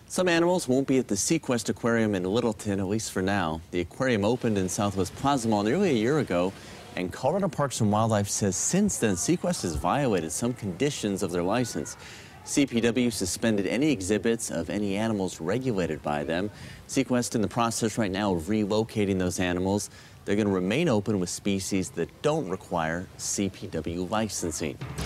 Some animals won't be at the SeaQuest aquarium in Littleton, at least for now. The aquarium opened in Southwest Plaza Mall nearly a year ago, and Colorado Parks and Wildlife says since then SeaQuest has violated some conditions of their license. CPW suspended any exhibits of any animals regulated by them. SeaQuest in the process right now of relocating those animals. They're going to remain open with species that don't require CPW licensing.